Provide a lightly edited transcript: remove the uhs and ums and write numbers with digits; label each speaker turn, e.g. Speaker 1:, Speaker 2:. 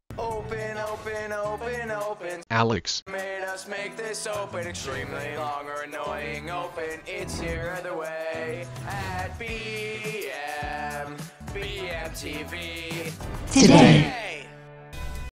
Speaker 1: Open, open, open, open.
Speaker 2: Alex
Speaker 1: Made us make this open. Extremely long or annoying open. It's here either way. At BMTV.
Speaker 3: Today.